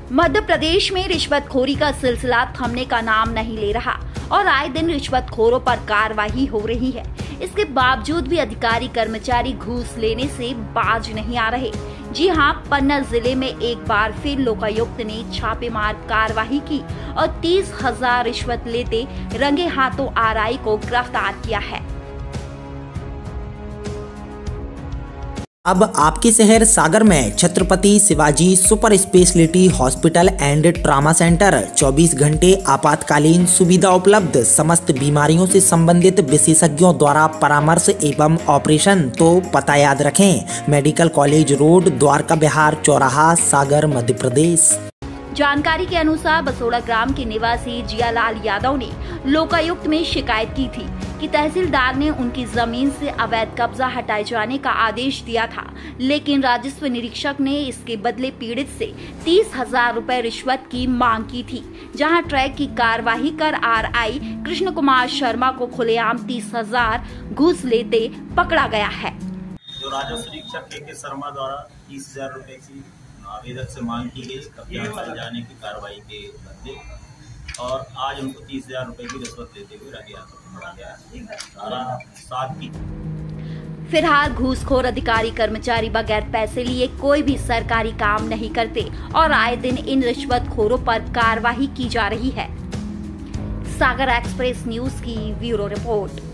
मध्य प्रदेश में रिश्वतखोरी का सिलसिला थमने का नाम नहीं ले रहा और आए दिन रिश्वतखोरों पर कार्रवाई हो रही है। इसके बावजूद भी अधिकारी कर्मचारी घूस लेने से बाज नहीं आ रहे। जी हां, पन्ना जिले में एक बार फिर लोकायुक्त ने छापेमार कार्रवाई की और 30,000 रिश्वत लेते रंगे हाथों आरआई को गिरफ्तार किया है। अब आपके शहर सागर में Chhatrapati Shivaji super speciality hospital and trauma centre 24 घंटे आपातकालीन सुविधा उपलब्ध। समस्त बीमारियों से संबंधित विशेषज्ञों द्वारा परामर्श एवं ऑपरेशन। तो पता याद रखें, medical college road, Dwarka Vihar चौराहा, सागर, मध्य प्रदेश। जानकारी के अनुसार बसोड़ा ग्राम के निवासी जियालाल यादव ने लोकायुक्त में शिकायत की थी कि तहसीलदार ने उनकी जमीन से अवैध कब्जा हटाए जाने का आदेश दिया था, लेकिन राजस्व निरीक्षक ने इसके बदले पीड़ित से 30,000 रुपए रिश्वत की मांग की थी, जहां ट्रैक की कार्यवाही कर आरआई कृष्ण कुमार शर्मा को खुलेआम 30,000 घूस लेते पकड़ा गया है। जो राजस्व निरीक्षक के शर्मा द्वारा 30,000 रुपए की आवेदक से मांग की गई कब्जा हटाए जाने की कार्रवाई के बदले, और आज उनको 30,000 रुपए की रिश्वत देते हुए रंगे हाथों पकड़ा गया है। साथ ही फिलहाल घूसखोर अधिकारी कर्मचारी बगैर पैसे लिए कोई भी सरकारी काम नहीं करते और आए दिन इन रिश्वतखोरों पर कार्रवाई की जा रही है। सागर एक्सप्रेस न्यूज की ब्यूरो रिपोर्ट।